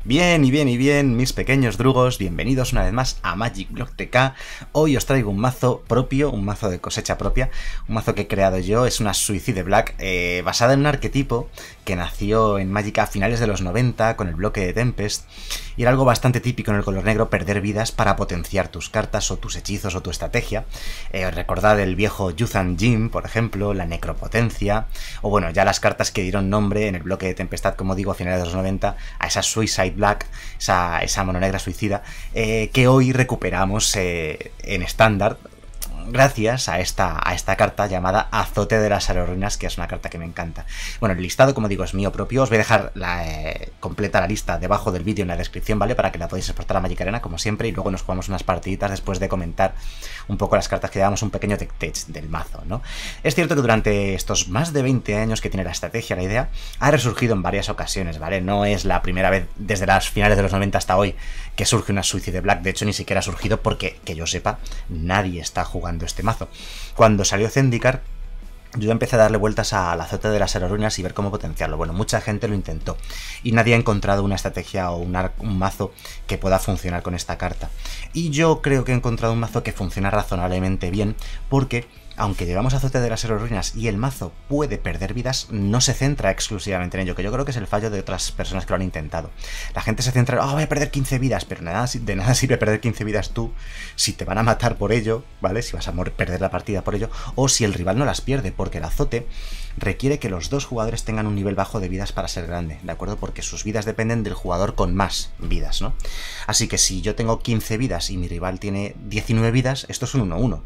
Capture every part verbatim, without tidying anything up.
Bien y bien y bien, mis pequeños drugos, bienvenidos una vez más a Magic Block T K. Hoy os traigo un mazo propio, un mazo de cosecha propia, un mazo que he creado yo, es una Suicide Black, eh, basada en un arquetipo que nació en Magic a finales de los noventa con el bloque de Tempest, y era algo bastante típico en el color negro, perder vidas para potenciar tus cartas o tus hechizos o tu estrategia. Eh, recordad el viejo Yuzan Jin, por ejemplo, la necropotencia, o bueno, ya las cartas que dieron nombre en el bloque de Tempestad, como digo, a finales de los noventa, a esa Suicide Black, esa, esa mono negra suicida, eh, que hoy recuperamos eh, en estándar, gracias a esta, a esta carta llamada Azote de las Aeroruinas, que es una carta que me encanta. Bueno, el listado, como digo, es mío propio. Os voy a dejar la, eh, completa la lista debajo del vídeo en la descripción, ¿vale? Para que la podáis exportar a Magic Arena, como siempre, y luego nos jugamos unas partiditas después de comentar un poco las cartas que damos un pequeño tech-tech del mazo, ¿no? Es cierto que durante estos más de veinte años que tiene la estrategia, la idea, ha resurgido en varias ocasiones, ¿vale? No es la primera vez desde las finales de los noventa hasta hoy que surge una Suicide Black. De hecho, ni siquiera ha surgido porque, que yo sepa, nadie está jugando este mazo. Cuando salió Zendikar, yo empecé a darle vueltas al azote de las aeroruinas y ver cómo potenciarlo. Bueno, mucha gente lo intentó y nadie ha encontrado una estrategia o un, un mazo que pueda funcionar con esta carta. Y yo creo que he encontrado un mazo que funciona razonablemente bien, porque aunque llevamos azote de las aeroruinas y el mazo puede perder vidas, no se centra exclusivamente en ello, que yo creo que es el fallo de otras personas que lo han intentado. La gente se centra en, oh, voy a perder quince vidas, pero nada, de nada sirve perder quince vidas tú si te van a matar por ello, ¿vale? Si vas a perder la partida por ello, o si el rival no las pierde, porque el azote requiere que los dos jugadores tengan un nivel bajo de vidas para ser grande, ¿de acuerdo? Porque sus vidas dependen del jugador con más vidas, ¿no? Así que si yo tengo quince vidas y mi rival tiene diecinueve vidas, esto es un uno uno.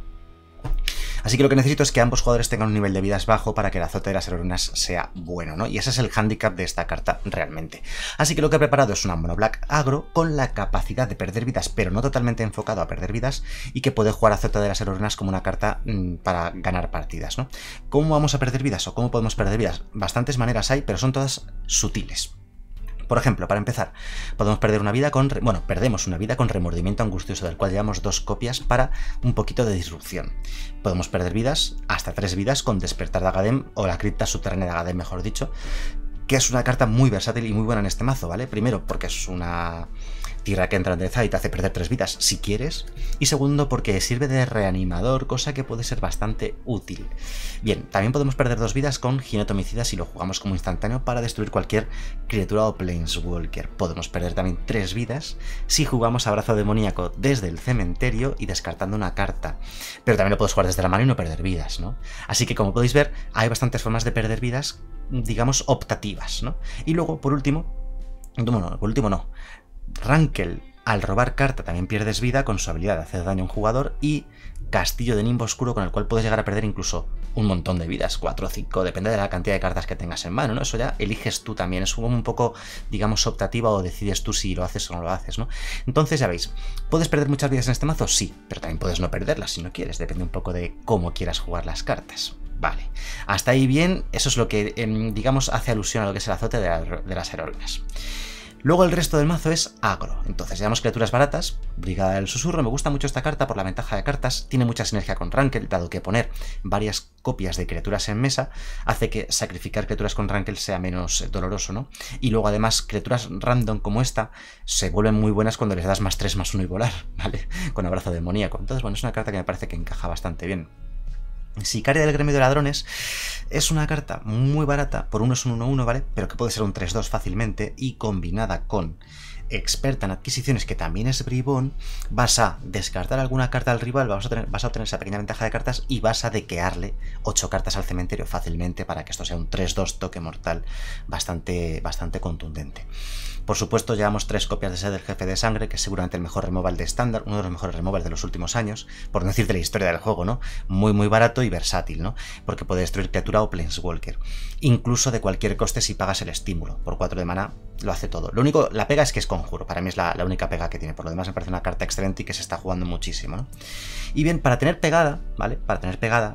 Así que lo que necesito es que ambos jugadores tengan un nivel de vidas bajo para que el azote de las aeroruinas sea bueno, ¿no? Y ese es el hándicap de esta carta realmente. Así que lo que he preparado es una mono black agro con la capacidad de perder vidas, pero no totalmente enfocado a perder vidas, y que puede jugar azote de las aeroruinas como una carta mmm, para ganar partidas, ¿no? ¿Cómo vamos a perder vidas o cómo podemos perder vidas? Bastantes maneras hay, pero son todas sutiles. Por ejemplo, para empezar, podemos perder una vida con... Bueno, perdemos una vida con Remordimiento Angustioso, del cual llevamos dos copias para un poquito de disrupción. Podemos perder vidas, hasta tres vidas, con Despertar de Agadem, o la Cripta Subterránea de Agadem, mejor dicho, que es una carta muy versátil y muy buena en este mazo, ¿vale? Primero, porque es una tierra que entra en y te hace perder tres vidas si quieres, y segundo, porque sirve de reanimador, cosa que puede ser bastante útil. Bien, también podemos perder dos vidas con Jinete Homicida si lo jugamos como instantáneo para destruir cualquier criatura o Planeswalker. Podemos perder también tres vidas si jugamos Abrazo Demoníaco desde el cementerio y descartando una carta, pero también lo puedes jugar desde la mano y no perder vidas, ¿no? Así que, como podéis ver, hay bastantes formas de perder vidas, digamos, optativas, ¿no? Y luego, por último, bueno, por último no, Rankle, al robar carta también pierdes vida con su habilidad de hacer daño a un jugador, y Castillo de Nimbo Oscuro, con el cual puedes llegar a perder incluso un montón de vidas, cuatro o cinco, depende de la cantidad de cartas que tengas en mano, ¿no? Eso ya eliges tú también, es como un poco, digamos, optativa, o decides tú si lo haces o no lo haces, ¿no? Entonces, ya veis, ¿puedes perder muchas vidas en este mazo? Sí, pero también puedes no perderlas si no quieres, depende un poco de cómo quieras jugar las cartas. Vale, hasta ahí bien, eso es lo que, eh, digamos, hace alusión a lo que es el azote de, la, de las aeroruinas. Luego el resto del mazo es agro, entonces llevamos criaturas baratas, Brigada del Susurro. Me gusta mucho esta carta por la ventaja de cartas, tiene mucha sinergia con Rankle, dado que poner varias copias de criaturas en mesa hace que sacrificar criaturas con Rankle sea menos doloroso, ¿no? Y luego además criaturas random como esta se vuelven muy buenas cuando les das más tres más uno y volar, ¿vale? Con Abrazo Demoníaco. Entonces, bueno, es una carta que me parece que encaja bastante bien. Sicaria del Gremio de Ladrones es una carta muy barata, por uno es un uno uno, ¿vale? Pero que puede ser un tres dos fácilmente, y combinada con Experta en Adquisiciones, que también es bribón, vas a descartar alguna carta al rival, vas a, tener, vas a obtener esa pequeña ventaja de cartas y vas a dequearle ocho cartas al cementerio fácilmente para que esto sea un tres dos toque mortal bastante, bastante contundente. Por supuesto, llevamos tres copias de Sed del Jefe de Sangre, que es seguramente el mejor removal de estándar, uno de los mejores removals de los últimos años, por no decir de la historia del juego, ¿no? Muy, muy barato y versátil, ¿no? Porque puede destruir criatura o Planeswalker. Incluso de cualquier coste si pagas el estímulo. Por cuatro de mana lo hace todo. Lo único, la pega es que es conjuro, para mí es la, la única pega que tiene. Por lo demás me parece una carta excelente y que se está jugando muchísimo, ¿no? Y bien, para tener pegada, ¿vale? Para tener pegada,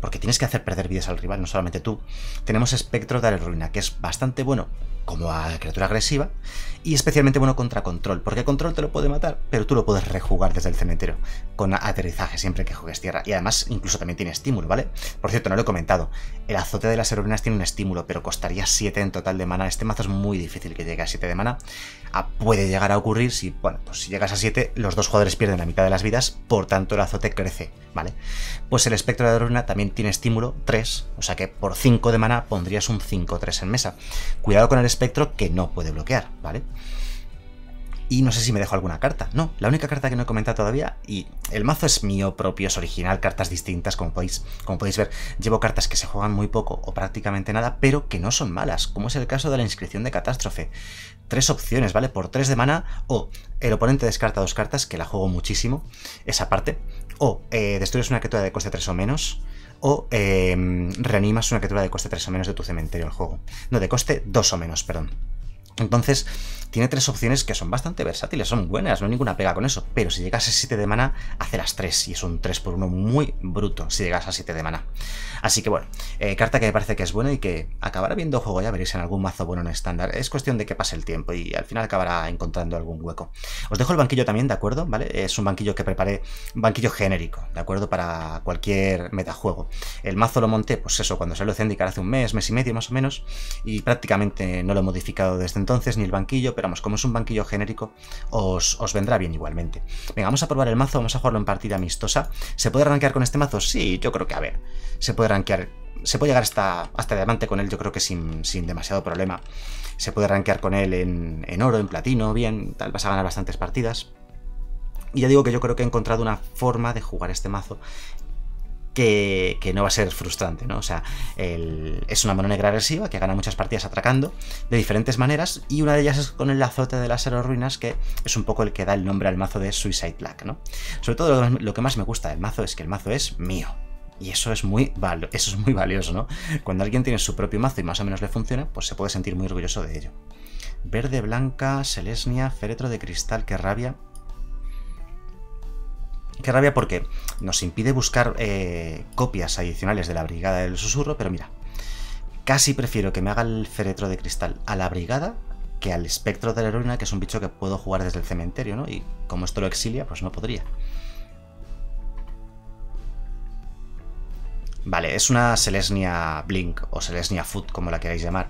porque tienes que hacer perder vidas al rival, no solamente tú. Tenemos Espectro de la Ruina, que es bastante bueno como a criatura agresiva, y especialmente bueno contra control, porque control te lo puede matar, pero tú lo puedes rejugar desde el cementerio, con aterrizaje siempre que juegues tierra, y además incluso también tiene estímulo, ¿vale? Por cierto, no lo he comentado, el azote de las heroínas tiene un estímulo, pero costaría siete en total de mana. Este mazo es muy difícil que llegue a siete de mana. Ah, puede llegar a ocurrir si, bueno, pues si llegas a siete, los dos jugadores pierden la mitad de las vidas, por tanto el azote crece, ¿vale? Pues el Espectro de la Ruina también tiene estímulo tres, o sea que por cinco de mana pondrías un cinco tres en mesa. Cuidado con el espectro, que no puede bloquear, ¿vale? Y no sé si me dejo alguna carta. No, la única carta que no he comentado todavía, y el mazo es mío propio, es original, cartas distintas, como podéis, como podéis ver, llevo cartas que se juegan muy poco o prácticamente nada, pero que no son malas, como es el caso de la Inscripción de Catástrofe. Tres opciones, ¿vale? Por tres de mana, o el oponente descarta dos cartas, que la juego muchísimo, esa parte, o eh, destruyes una criatura de coste tres o menos, o eh, reanimas una criatura de coste tres o menos de tu cementerio al juego. No, de coste dos o menos, perdón. Entonces, tiene tres opciones que son bastante versátiles, son buenas, no hay ninguna pega con eso, pero si llegas a siete de mana, hace las tres, y es un tres por uno muy bruto si llegas a siete de mana. Así que bueno, eh, carta que me parece que es buena y que acabará viendo juego, ya veréis en algún mazo bueno en estándar. Es cuestión de que pase el tiempo y al final acabará encontrando algún hueco. Os dejo el banquillo también, ¿de acuerdo? ¿Vale? Es un banquillo que preparé, un banquillo genérico, ¿de acuerdo? Para cualquier metajuego. El mazo lo monté, pues eso, cuando salió Zendikar hace un mes, mes y medio más o menos, y prácticamente no lo he modificado desde entonces, ni el banquillo, pero vamos, como es un banquillo genérico, os, os vendrá bien igualmente. Venga, vamos a probar el mazo, vamos a jugarlo en partida amistosa. ¿Se puede rankear con este mazo? Sí, yo creo que, a ver, se puede rankear, se puede llegar hasta, hasta diamante con él, yo creo que sin, sin demasiado problema. Se puede rankear con él en, en oro, en platino, bien, tal, vas a ganar bastantes partidas. Y ya digo que yo creo que he encontrado una forma de jugar este mazo Que, que no va a ser frustrante, ¿no? O sea, el, es una mano negra agresiva que gana muchas partidas atracando de diferentes maneras, y una de ellas es con el azote de las Heroruinas, que es un poco el que da el nombre al mazo de Suicide Black, ¿no? Sobre todo lo, lo que más me gusta del mazo es que el mazo es mío. Y eso es muy valo, eso es muy valioso, ¿no? Cuando alguien tiene su propio mazo y más o menos le funciona, pues se puede sentir muy orgulloso de ello. Verde, blanca, Selesnya, féretro de cristal, qué rabia. Qué rabia porque nos impide buscar eh, copias adicionales de la Brigada del Susurro, pero mira, casi prefiero que me haga el féretro de cristal a la Brigada que al Espectro de la Heroína, que es un bicho que puedo jugar desde el cementerio, ¿no? Y como esto lo exilia, pues no podría. Vale, es una Selesnya Blink o Selesnya Foot, como la queráis llamar.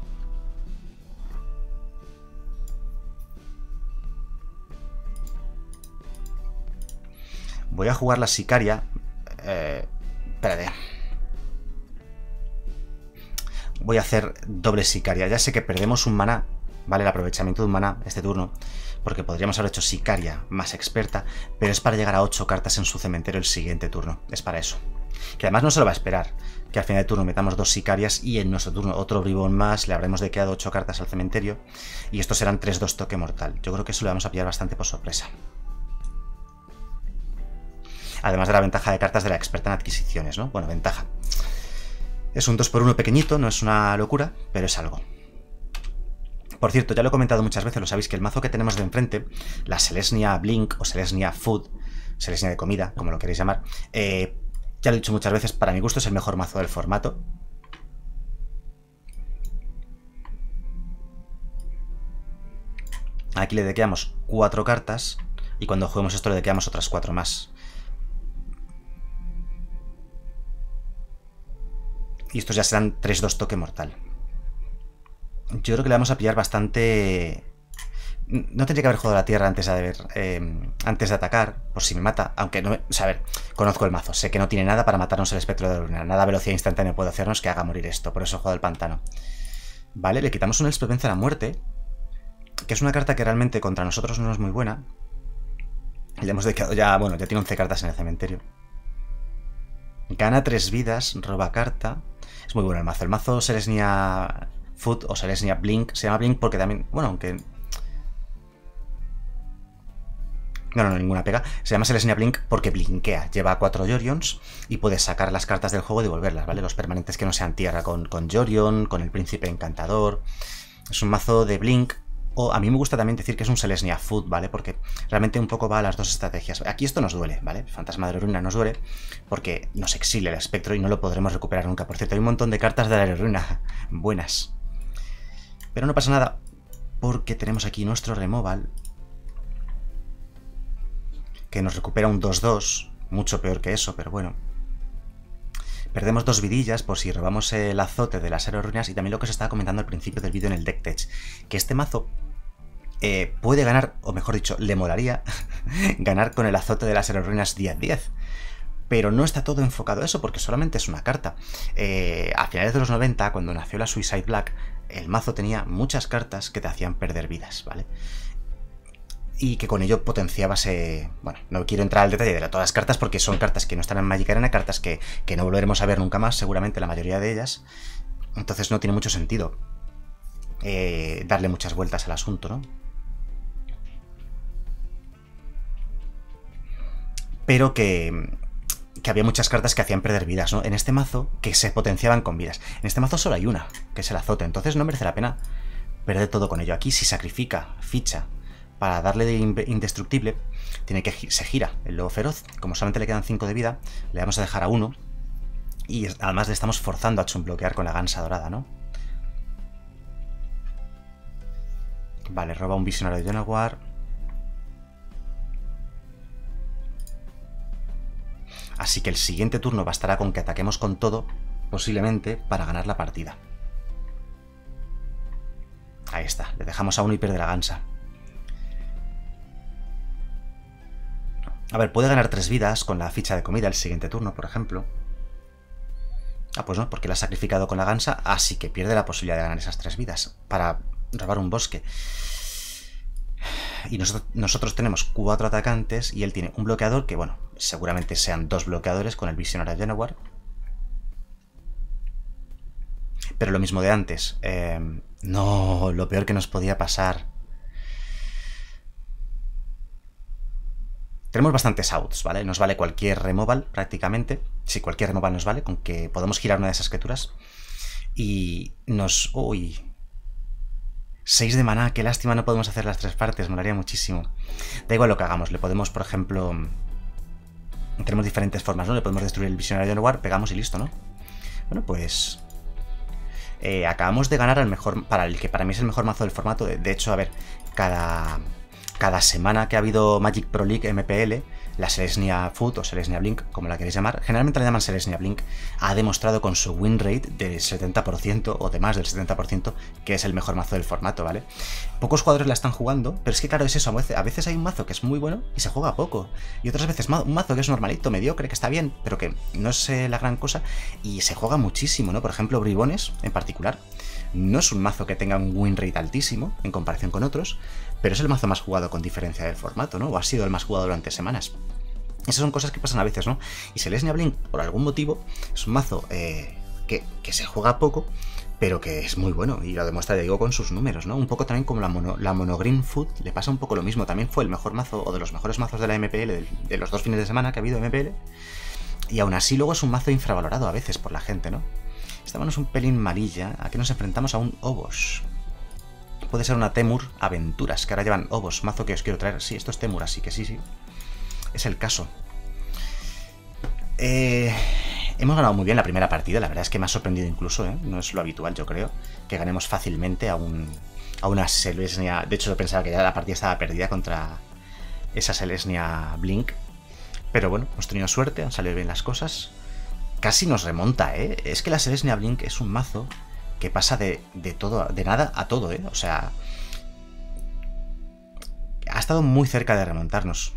Voy a jugar la Sicaria. Eh, espérate. Voy a hacer doble Sicaria. Ya sé que perdemos un maná, ¿vale? El aprovechamiento de un maná este turno, porque podríamos haber hecho Sicaria más experta, pero es para llegar a ocho cartas en su cementerio el siguiente turno. Es para eso. Que además no se lo va a esperar, que al final de turno metamos dos Sicarias y en nuestro turno otro bribón más, le habremos de quedado ocho cartas al cementerio, y estos serán tres dos toque mortal. Yo creo que eso lo vamos a pillar bastante por sorpresa. Además de la ventaja de cartas de la experta en adquisiciones, ¿no? Bueno, ventaja. Es un dos por uno pequeñito, no es una locura, pero es algo. Por cierto, ya lo he comentado muchas veces, lo sabéis, que el mazo que tenemos de enfrente, la Selesnya Blink o Selesnya Food, Selesnya de comida, como lo queréis llamar, eh, ya lo he dicho muchas veces, para mi gusto es el mejor mazo del formato. Aquí le dequeamos cuatro cartas y cuando juguemos esto le dequeamos otras cuatro más. Y estos ya serán tres dos toque mortal. Yo creo que le vamos a pillar bastante... No tendría que haber jugado la tierra antes de, haber, eh, antes de atacar, por si me mata. Aunque no me... O sea, a ver, conozco el mazo. Sé que no tiene nada para matarnos el espectro de la luna. Nada velocidad instantánea puede hacernos que haga morir esto. Por eso he jugado el pantano. Vale, le quitamos un Explopenza a la muerte, que es una carta que realmente contra nosotros no es muy buena. Le hemos quedado ya... Bueno, ya tiene once cartas en el cementerio. Gana tres vidas, roba carta. Es muy bueno el mazo. El mazo Selesnya Foot o Selesnya Blink. Se llama Blink porque también... Bueno, aunque... No, no, no, ninguna pega. Se llama Selesnya Blink porque blinkea. Lleva cuatro Yorions y puedes sacar las cartas del juego y devolverlas, ¿vale? Los permanentes que no sean tierra con, con Yorion, con el Príncipe Encantador. Es un mazo de Blink O a mí me gusta también decir que es un Selesnya Food, ¿vale? Porque realmente un poco va a las dos estrategias. Aquí esto nos duele, ¿vale? Fantasma de la Ruina nos duele porque nos exilia el espectro y no lo podremos recuperar nunca. Por cierto, hay un montón de cartas de la Ruina buenas. Pero no pasa nada porque tenemos aquí nuestro removal que nos recupera un dos dos, mucho peor que eso, pero bueno. Perdemos dos vidillas por si robamos el azote de las aerorruinas y también lo que os estaba comentando al principio del vídeo en el deck tech, que este mazo eh, puede ganar, o mejor dicho, le molaría ganar con el azote de las aerorruinas diez diez. Pero no está todo enfocado a eso porque solamente es una carta. Eh, a finales de los noventa, cuando nació la Suicide Black, el mazo tenía muchas cartas que te hacían perder vidas, ¿vale? Y que con ello potenciábase... Bueno, no quiero entrar al detalle de todas las cartas porque son cartas que no están en Magic Arena, cartas que, que no volveremos a ver nunca más, seguramente la mayoría de ellas. Entonces no tiene mucho sentido eh, darle muchas vueltas al asunto, ¿no? Pero que, que había muchas cartas que hacían perder vidas, ¿no? En este mazo, que se potenciaban con vidas. En este mazo solo hay una, que es el azote, entonces no merece la pena perder todo con ello. Aquí si sacrifica ficha para darle de indestructible, tiene que se gira el lobo feroz. Como solamente le quedan cinco de vida, le vamos a dejar a uno. Y además le estamos forzando a chunbloquear con la gansa dorada, ¿no? Vale, roba un visionario de Donawar. Así que el siguiente turno bastará con que ataquemos con todo, posiblemente, para ganar la partida. Ahí está, le dejamos a uno y pierde la gansa. A ver, puede ganar tres vidas con la ficha de comida el siguiente turno, por ejemplo. Ah, pues no, porque la ha sacrificado con la gansa, así que pierde la posibilidad de ganar esas tres vidas para robar un bosque. Y nosotros, nosotros tenemos cuatro atacantes y él tiene un bloqueador que, bueno, seguramente sean dos bloqueadores con el visionario de Donawar. Pero lo mismo de antes. Eh, no, lo peor que nos podía pasar. Tenemos bastantes outs, ¿vale? Nos vale cualquier removal, prácticamente. Sí, cualquier removal nos vale, con que podemos girar una de esas criaturas. Y nos... ¡Uy! seis de maná, qué lástima, no podemos hacer las tres partes, me molaría muchísimo. Da igual lo que hagamos, le podemos, por ejemplo... Tenemos diferentes formas, ¿no? Le podemos destruir el visionario de Donawar, pegamos y listo, ¿no? Bueno, pues... Eh, acabamos de ganar al mejor... Para el que para mí es el mejor mazo del formato. De, de hecho, a ver, cada... Cada semana que ha habido Magic Pro League M P L, la Selesnya Food o Selesnya Blink, como la queréis llamar, generalmente la llaman Selesnya Blink, ha demostrado con su win rate del setenta por ciento o de más del setenta por ciento que es el mejor mazo del formato, ¿vale? Pocos jugadores la están jugando, pero es que claro, es eso, a veces hay un mazo que es muy bueno y se juega poco, y otras veces un mazo que es normalito, mediocre, que está bien, pero que no es la gran cosa, y se juega muchísimo, ¿no? Por ejemplo, Bribones, en particular, no es un mazo que tenga un win rate altísimo en comparación con otros, pero es el mazo más jugado con diferencia del formato, ¿no? O ha sido el más jugado durante semanas. Esas son cosas que pasan a veces, ¿no? Y Selesnya Blink, por algún motivo, es un mazo eh, que, que se juega poco, pero que es muy bueno, y lo demuestra, ya digo, con sus números, ¿no? Un poco también como la mono, la mono Green Food, le pasa un poco lo mismo. También fue el mejor mazo, o de los mejores mazos de la M P L, de, de los dos fines de semana que ha habido M P L, y aún así luego es un mazo infravalorado a veces por la gente, ¿no? Esta mano es un pelín malilla, aquí nos enfrentamos a un Obos. Puede ser una Temur Aventuras, que ahora llevan Obos, mazo que os quiero traer. Sí, esto es Temur, así que sí, sí. Es el caso. Eh, hemos ganado muy bien la primera partida, la verdad es que me ha sorprendido incluso, ¿eh? No es lo habitual, yo creo, que ganemos fácilmente a, un, a una Selesnya. De hecho, yo pensaba que ya la partida estaba perdida contra esa Selesnya Blink. Pero bueno, hemos tenido suerte, han salido bien las cosas. Casi nos remonta, ¿eh? Es que la Selesnya Blink es un mazo que pasa de, de todo, de nada a todo, ¿eh? O sea, ha estado muy cerca de remontarnos.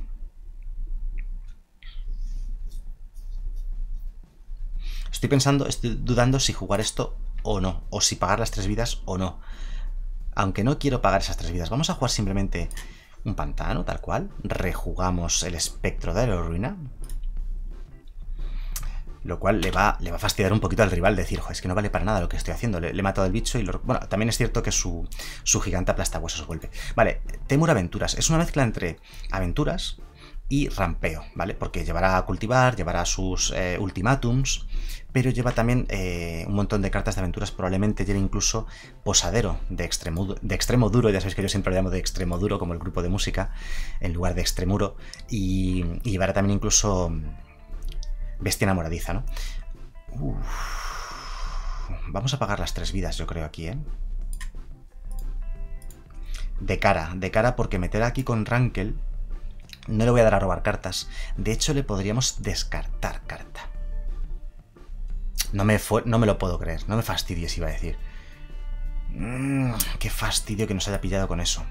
Estoy pensando, estoy dudando si jugar esto o no, o si pagar las tres vidas o no. Aunque no quiero pagar esas tres vidas, vamos a jugar simplemente un pantano, tal cual. Rejugamos el espectro de la ruina. Lo cual le va, le va a fastidiar un poquito al rival, decir, es que no vale para nada lo que estoy haciendo, le, le he matado al bicho y lo... Bueno, también es cierto que su, su gigante aplastahuesos golpe. Vale, Temur Aventuras, es una mezcla entre aventuras y rampeo, ¿vale? Porque llevará a cultivar, llevará sus eh, ultimátums, pero lleva también eh, un montón de cartas de aventuras, probablemente lleve incluso posadero de extremo, de extremo duro, ya sabéis que yo siempre lo llamo de extremo duro, como el grupo de música, en lugar de extremuro, y, y llevará también incluso bestia enamoradiza, ¿no? Uf. Vamos a pagar las tres vidas, yo creo, aquí, ¿eh? De cara, de cara, porque meter aquí con Rankel no le voy a dar a robar cartas. De hecho, le podríamos descartar carta. No me, fue, no me lo puedo creer, no me fastidies, iba a decir. Mm, qué fastidio que nos haya pillado con eso.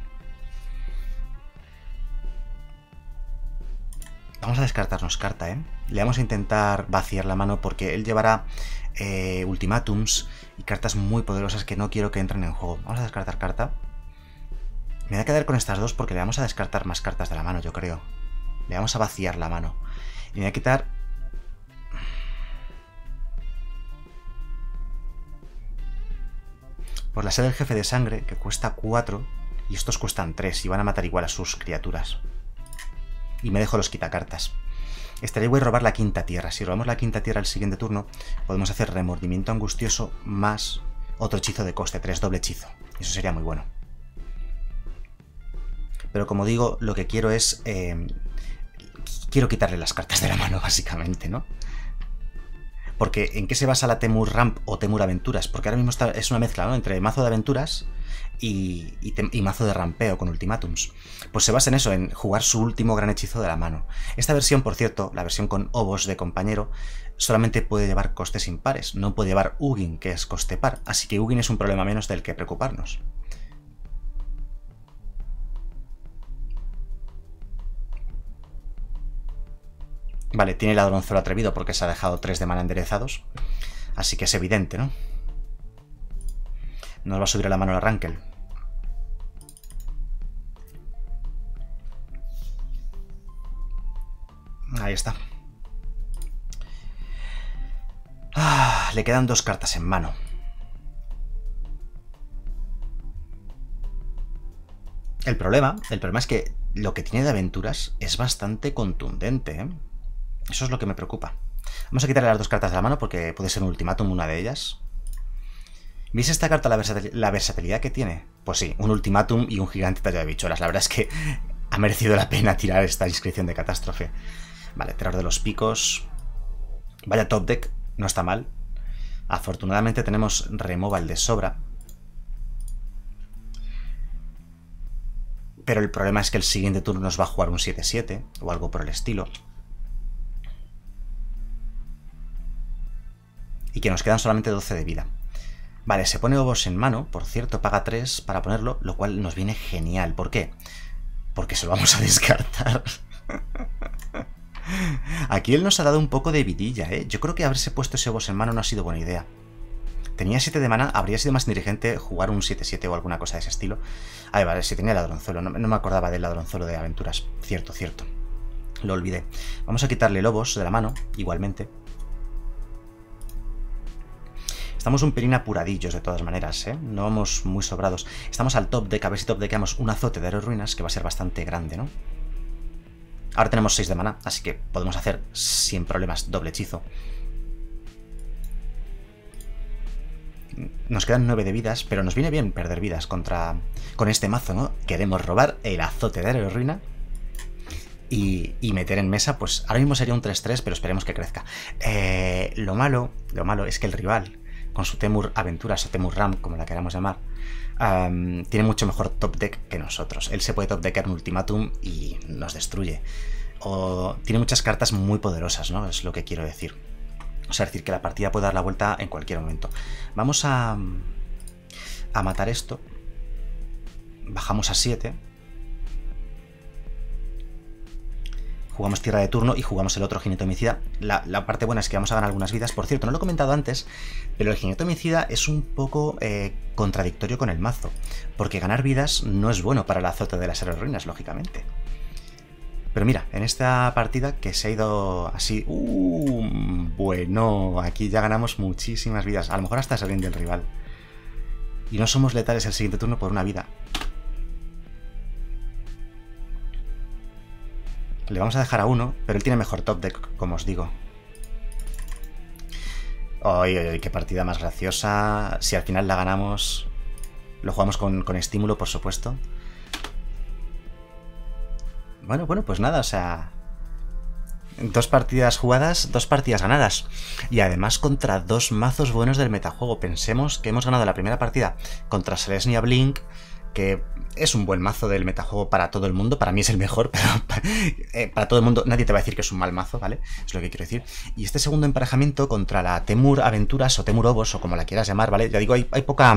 Vamos a descartarnos carta, ¿eh? Le vamos a intentar vaciar la mano porque él llevará eh, ultimátums y cartas muy poderosas que no quiero que entren en juego. Vamos a descartar carta. Me voy a quedar con estas dos porque le vamos a descartar más cartas de la mano, yo creo. Le vamos a vaciar la mano. Y me voy a quitar... Por la sed del jefe de sangre, que cuesta cuatro, y estos cuestan tres, y van a matar igual a sus criaturas. Y me dejo los quitacartas. Estaría guay robar la quinta tierra. Si robamos la quinta tierra al siguiente turno, podemos hacer remordimiento angustioso más otro hechizo de coste tres, doble hechizo. Eso sería muy bueno. Pero como digo, lo que quiero es... Eh, quiero quitarle las cartas de la mano, básicamente, ¿no? Porque ¿en qué se basa la Temur Ramp o Temur Aventuras? Porque ahora mismo está, es una mezcla, ¿no? Entre mazo de aventuras y, y, y mazo de rampeo con ultimátums. Pues se basa en eso, en jugar su último gran hechizo de la mano. Esta versión, por cierto, la versión con Obos de compañero, solamente puede llevar costes impares. No puede llevar Ugin, que es coste par. Así que Ugin es un problema menos del que preocuparnos. Vale, tiene ladronzuelo atrevido porque se ha dejado tres de mana enderezados. Así que es evidente, ¿no? Nos va a subir a la mano el Rankel. Ahí está. Ah, le quedan dos cartas en mano. El problema, el problema es que lo que tiene de aventuras es bastante contundente, ¿eh? Eso es lo que me preocupa. Vamos a quitarle las dos cartas de la mano porque puede ser un ultimátum una de ellas. ¿Veis esta carta la, versatil la versatilidad que tiene? Pues sí, un ultimátum y un gigante talla de bicholas. La verdad es que ha merecido la pena tirar esta inscripción de catástrofe. Vale, terror de los picos. Vaya top deck, no está mal. Afortunadamente tenemos removal de sobra. Pero el problema es que el siguiente turno nos va a jugar un siete siete o algo por el estilo. Y que nos quedan solamente doce de vida. Vale, se pone Obos en mano, por cierto, paga tres para ponerlo, lo cual nos viene genial. ¿Por qué? Porque se lo vamos a descartar. Aquí él nos ha dado un poco de vidilla, ¿eh? Yo creo que haberse puesto ese Obos en mano no ha sido buena idea. Tenía siete de mana, habría sido más inteligente jugar un siete siete o alguna cosa de ese estilo. Ah, vale, si tenía ladronzuelo, no, no me acordaba del ladronzuelo de aventuras. Cierto, cierto. Lo olvidé. Vamos a quitarle Lobos de la mano, igualmente. Estamos un pelín apuradillos de todas maneras, ¿eh? No vamos muy sobrados. Estamos al top deck, a ver si top deckamos un azote de héroes ruinas, que va a ser bastante grande, ¿no? Ahora tenemos seis de mana, así que podemos hacer sin problemas doble hechizo. Nos quedan nueve de vidas, pero nos viene bien perder vidas contra con este mazo, ¿no? Queremos robar el azote de héroes ruina y, y meter en mesa, pues ahora mismo sería un tres tres, pero esperemos que crezca. Eh, lo malo, lo malo es que el rival, con su Temur Aventuras o Temur Ramp, como la queramos llamar, um, tiene mucho mejor top deck que nosotros. Él se puede top deckar un ultimátum y nos destruye. O tiene muchas cartas muy poderosas, ¿no? Es lo que quiero decir. O sea, es decir, que la partida puede dar la vuelta en cualquier momento. Vamos a, a matar esto. Bajamos a siete. Jugamos tierra de turno y jugamos el otro jinete homicida. La, la parte buena es que vamos a ganar algunas vidas. Por cierto, no lo he comentado antes, pero el jinete homicida es un poco eh, contradictorio con el mazo. Porque ganar vidas no es bueno para el azote de las héroes ruinas, lógicamente. Pero mira, en esta partida que se ha ido así... Uh, bueno, aquí ya ganamos muchísimas vidas. A lo mejor hasta se rinde el rival. Y no somos letales el siguiente turno por una vida. Le vamos a dejar a uno, pero él tiene mejor top deck, como os digo. ¡Ay, ay, ay! ¡Qué partida más graciosa! Si al final la ganamos, lo jugamos con, con estímulo, por supuesto. Bueno, bueno, pues nada, o sea... Dos partidas jugadas, dos partidas ganadas. Y además contra dos mazos buenos del metajuego. Pensemos que hemos ganado la primera partida contra Selesnya Blink, que es un buen mazo del metajuego para todo el mundo. Para mí es el mejor, pero para, eh, para todo el mundo nadie te va a decir que es un mal mazo, ¿vale? Es lo que quiero decir. Y este segundo emparejamiento contra la Temur Aventuras o Temur Obos, o como la quieras llamar, ¿vale? Ya digo, hay, hay poca...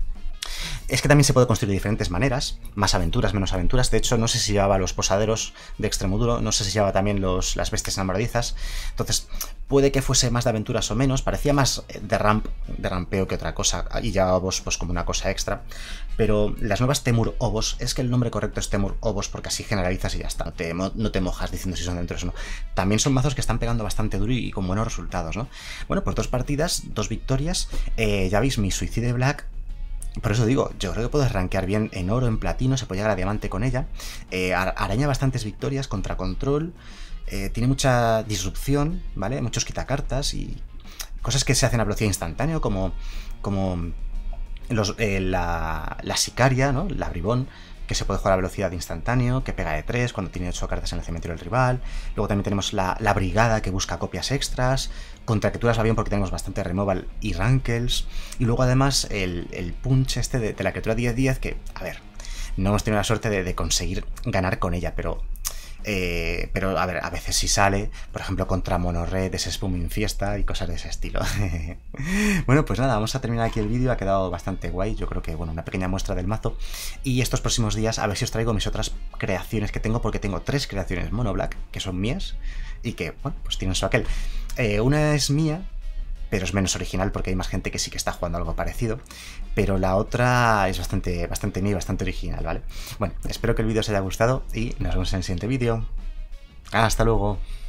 Es que también se puede construir de diferentes maneras, más aventuras, menos aventuras. De hecho, no sé si llevaba los posaderos de Extremoduro, no sé si llevaba también los, las bestias enamoradizas. Entonces, puede que fuese más de aventuras o menos. Parecía más de ramp, de rampeo que otra cosa. Y ya Obos, pues como una cosa extra. Pero las nuevas Temur Obos, es que el nombre correcto es Temur Obos porque así generalizas y ya está. No te, no te mojas diciendo si son dentro o no. También son mazos que están pegando bastante duro y con buenos resultados, ¿no? Bueno, pues dos partidas, dos victorias. Eh, ya veis, mi Suicide Black. Por eso digo, yo creo que puedes rankear bien en oro, en platino, se puede llegar a diamante con ella. Eh, araña bastantes victorias contra control. Eh, tiene mucha disrupción, ¿vale? Muchos quitacartas y cosas que se hacen a velocidad instantánea, como, como los, eh, la, la sicaria, ¿no? La bribón, que se puede jugar a velocidad instantáneo, que pega de tres cuando tiene ocho cartas en el cementerio del rival. Luego también tenemos la, la brigada, que busca copias extras. Contra criaturas va bien porque tenemos bastante removal y rankles. Y luego además el, el punch este de, de la criatura diez diez, que, a ver, no hemos tenido la suerte de, de conseguir ganar con ella, pero... Eh, pero a ver, a veces sí sale, por ejemplo contra Monorred, ese Spuming Fiesta y cosas de ese estilo. Bueno, pues nada, vamos a terminar aquí el vídeo, ha quedado bastante guay, yo creo que, bueno, una pequeña muestra del mazo. Y estos próximos días a ver si os traigo mis otras creaciones que tengo, porque tengo tres creaciones Mono Black, que son mías, y que, bueno, pues tienen su aquel. Eh, una es mía, pero es menos original porque hay más gente que sí que está jugando algo parecido, pero la otra es bastante, bastante mía y bastante original, ¿vale? Bueno, espero que el vídeo os haya gustado y nos vemos en el siguiente vídeo. Hasta luego.